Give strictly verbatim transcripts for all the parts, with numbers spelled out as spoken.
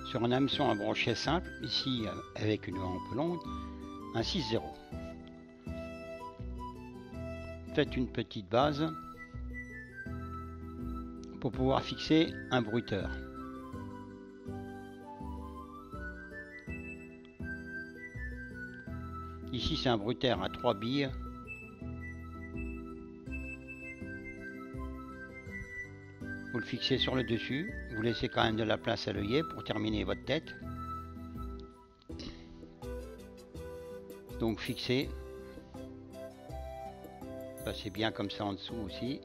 sur un hameçon à brochet simple, ici avec une hampe longue, un six zéro. Faites une petite base pour pouvoir fixer un bruiteur. Ici c'est un bruiteur à trois billes. Vous le fixez sur le dessus, vous laissez quand même de la place à l'œillet pour terminer votre tête. Donc fixé. Passez bien comme ça en dessous aussi.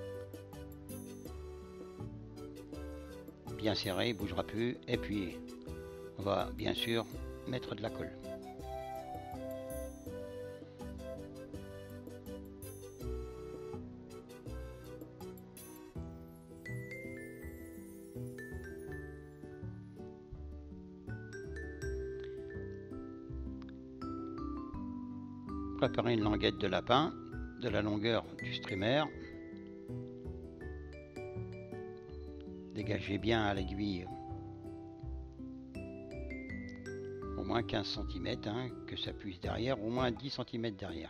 Bien serré, il ne bougera plus. Et puis on va bien sûr mettre de la colle. Préparez une languette de lapin de la longueur du streamer. Dégagez bien à l'aiguille au moins quinze centimètres, hein, que ça puisse derrière, au moins dix centimètres derrière.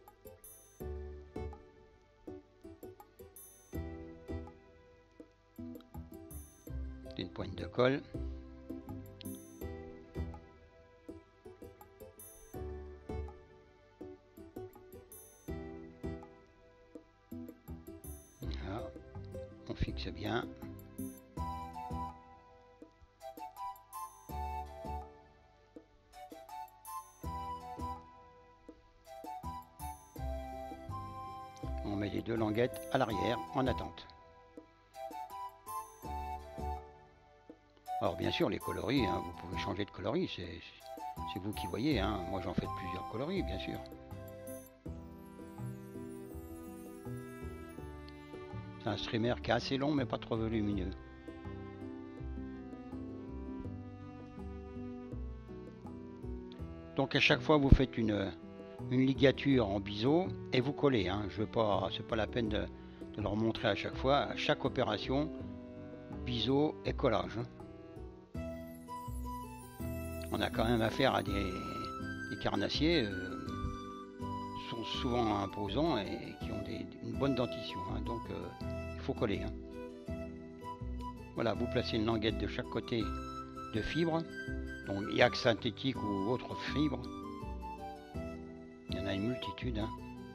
Une pointe de colle. Voilà. On fixe bien. On met les deux languettes à l'arrière en attente. Alors bien sûr les coloris, hein, vous pouvez changer de coloris, c'est vous qui voyez, hein. Moi j'en fais plusieurs coloris bien sûr. C'est un streamer qui est assez long mais pas trop volumineux. Donc à chaque fois vous faites une, une ligature en biseau et vous collez, hein. Je veux pas, c'est pas la peine de, de leur montrer à chaque fois. À chaque opération, biseau et collage. On a quand même affaire à des, des carnassiers euh, sont souvent imposants et qui ont des, une bonne dentition, hein. Donc euh, il faut coller, hein. Voilà, vous placez une languette de chaque côté de fibre, donc yak synthétique ou autre fibre. Il y en a une multitude, hein.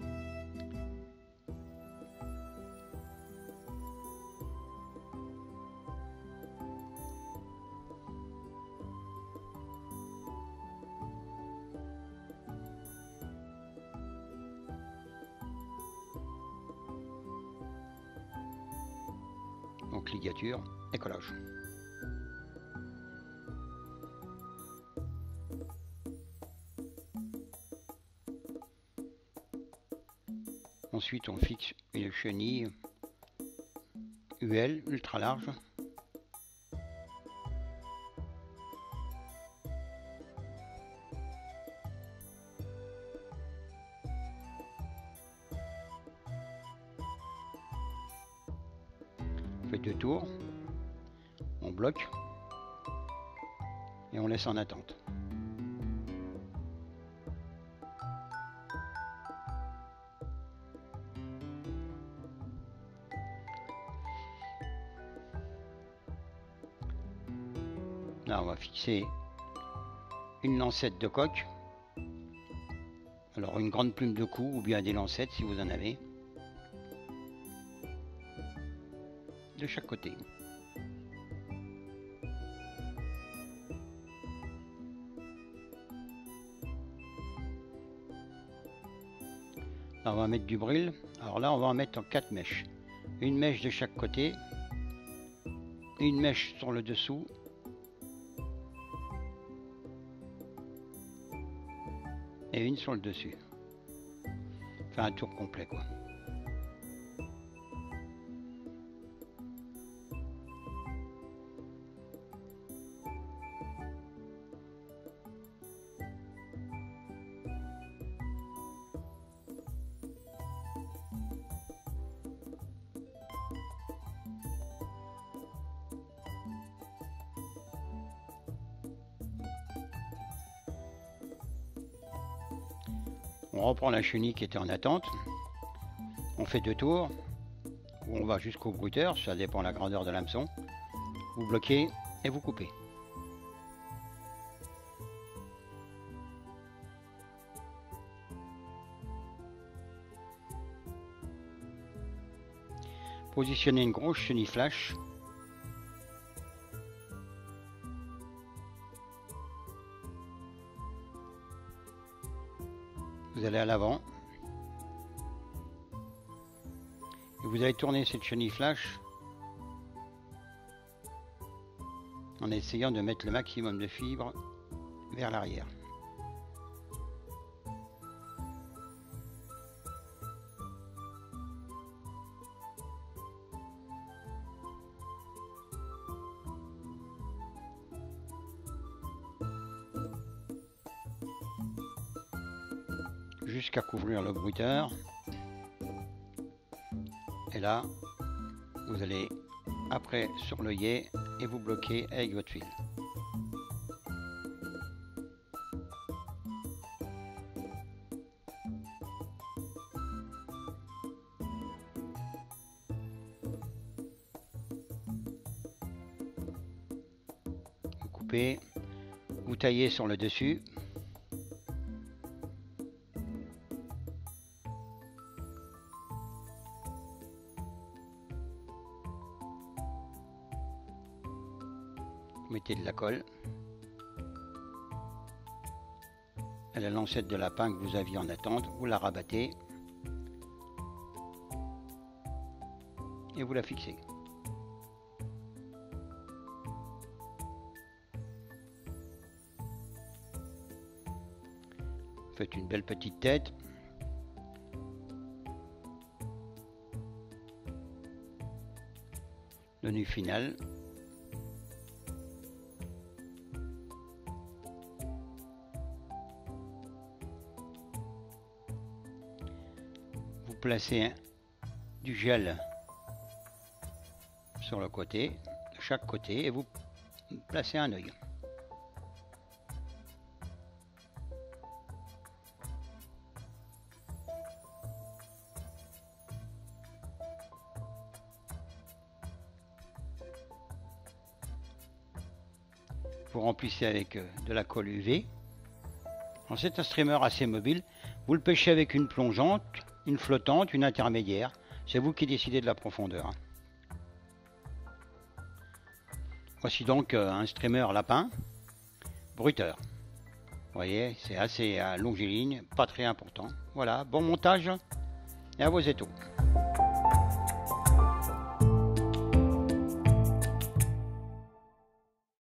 Donc ligature et collage. Ensuite on fixe une chenille U L ultra large. On fait deux tours, on bloque et on laisse en attente. Là on va fixer une lancette de coque. Alors une grande plume de cou ou bien des lancettes si vous en avez. De chaque côté. Là, on va mettre du bril. Alors là on va en mettre en quatre mèches. Une mèche de chaque côté. Une mèche sur le dessous. Et une sur le dessus. Enfin un tour complet quoi. On reprend la chenille qui était en attente. On fait deux tours. Ou on va jusqu'au brouteur, ça dépend de la grandeur de l'hameçon. Vous bloquez et vous coupez. Positionnez une grosse chenille flash. Vous allez à l'avant. Et vous allez tourner cette chenille flash en essayant de mettre le maximum de fibres vers l'arrière. Jusqu'à couvrir le brouteur. Et là, vous allez après sur l'œillet et vous bloquez avec votre fil. Vous coupez, vous taillez sur le dessus. Vous mettez de la colle à la lancette de lapin que vous aviez en attente, vous la rabattez et vous la fixez. Faites une belle petite tête. Le nœud final. Vous placez du gel sur le côté, de chaque côté, et vous placez un œil. Vous remplissez avec de la colle U V. C'est un streamer assez mobile. Vous le pêchez avec une plongeante, une flottante, une intermédiaire. C'est vous qui décidez de la profondeur. Voici donc un streamer lapin bruteur. Vous voyez, c'est assez longiligne, pas très important. Voilà, bon montage et à vos étaux.